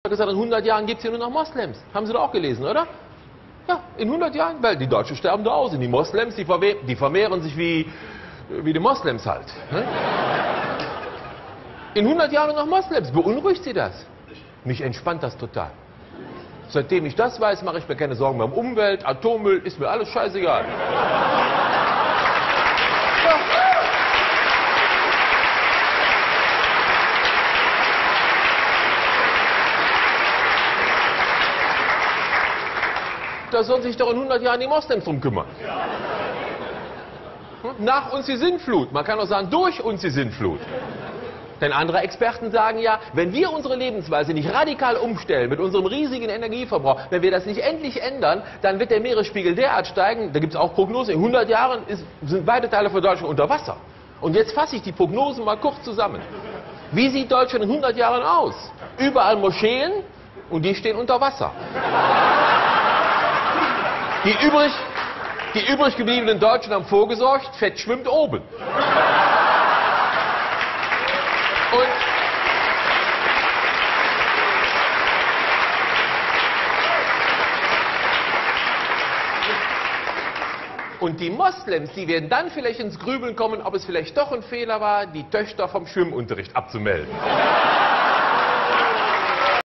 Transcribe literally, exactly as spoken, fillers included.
gesagt, in hundert Jahren gibt es hier nur noch Moslems. Haben Sie doch auch gelesen, oder? Ja, in hundert Jahren, weil die Deutschen sterben da aus. Und die Moslems, die, verwe die vermehren sich wie, wie die Moslems halt. Ne? In hundert Jahren nur noch Moslems. Beunruhigt Sie das? Mich entspannt das total. Seitdem ich das weiß, mache ich mir keine Sorgen mehr um Umwelt, Atommüll, ist mir alles scheißegal. Ja. Da sollen sich doch in hundert Jahren die Moslems drum kümmern. Nach uns die Sintflut. Man kann auch sagen, durch uns die Sintflut. Denn andere Experten sagen ja, wenn wir unsere Lebensweise nicht radikal umstellen mit unserem riesigen Energieverbrauch, wenn wir das nicht endlich ändern, dann wird der Meeresspiegel derart steigen, da gibt es auch Prognosen, in hundert Jahren ist, sind beide Teile von Deutschland unter Wasser. Und jetzt fasse ich die Prognosen mal kurz zusammen. Wie sieht Deutschland in hundert Jahren aus? Überall Moscheen und die stehen unter Wasser. Die übrig, die übrig gebliebenen Deutschen haben vorgesorgt, Fett schwimmt oben. Und, und die Moslems, die werden dann vielleicht ins Grübeln kommen, ob es vielleicht doch ein Fehler war, die Töchter vom Schwimmunterricht abzumelden.